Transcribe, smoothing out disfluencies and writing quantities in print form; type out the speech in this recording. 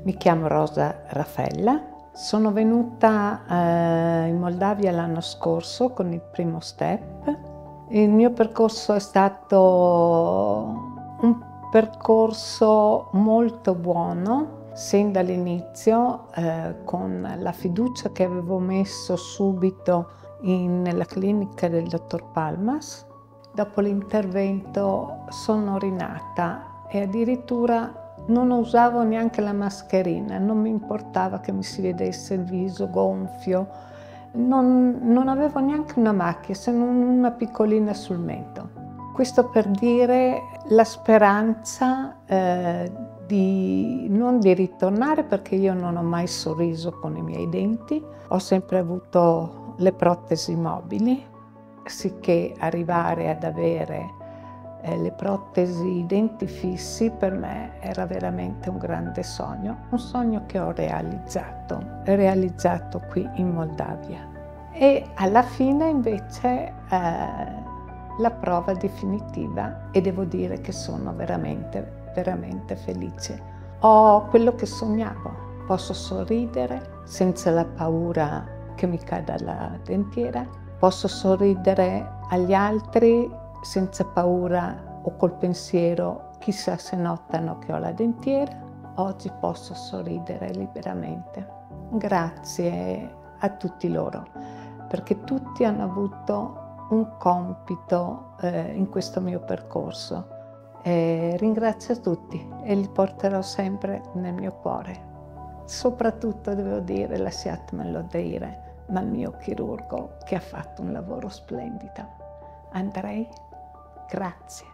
Mi chiamo Rosa Raffaella, sono venuta in Moldavia l'anno scorso con il primo STEP. Il mio percorso è stato un percorso molto buono, sin dall'inizio, con la fiducia che avevo messo subito nella clinica del dottor Palmas. Dopo l'intervento sono rinata e addirittura non usavo neanche la mascherina, non mi importava che mi si vedesse il viso gonfio, non avevo neanche una macchia, se non una piccolina sul mento. Questo per dire la speranza non di ritornare, perché io non ho mai sorriso con i miei denti, ho sempre avuto le protesi mobili, sicché arrivare ad avere le protesi, i denti fissi, per me era veramente un grande sogno, un sogno che ho realizzato qui in Moldavia. E alla fine invece la prova definitiva, e devo dire che sono veramente, veramente felice. Ho quello che sognavo, posso sorridere senza la paura che mi cada la dentiera, posso sorridere agli altri senza paura o col pensiero chissà se notano che ho la dentiera. Oggi posso sorridere liberamente. Grazie a tutti loro, perché tutti hanno avuto un compito in questo mio percorso. Ringrazio tutti e li porterò sempre nel mio cuore. Soprattutto devo dire, lasciatemelo dire, ma il mio chirurgo che ha fatto un lavoro splendido. Andrei, grazie.